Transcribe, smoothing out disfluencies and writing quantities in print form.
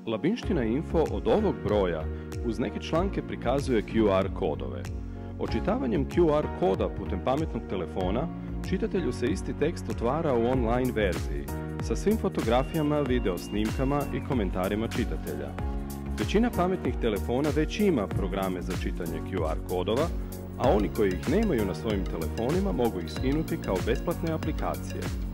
Labinština info od ovog broja uz neke članke prikazuje QR kodove. Očitavanjem QR koda putem pametnog telefona, čitatelju se isti tekst otvara u online verziji, sa svim fotografijama, video snimkama i komentarima čitatelja. Većina pametnih telefona već ima programe za čitanje QR kodova, a oni koji ih nemaju na svojim telefonima mogu ih skinuti kao besplatne aplikacije.